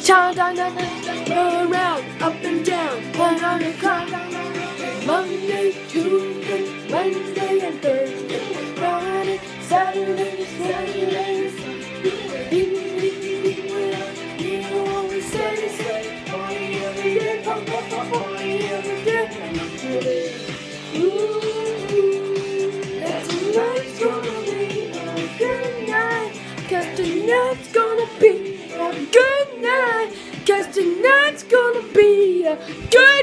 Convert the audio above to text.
Go around, up and down, put on the clock. Monday, Tuesday, Wednesday, and Thursday, Friday, Saturday, Sunday. You always say, party every day, party every day. Ooh, that tonight's gonna be a good night, 'cause tonight's gonna be a good night, 'cause tonight's gonna be a good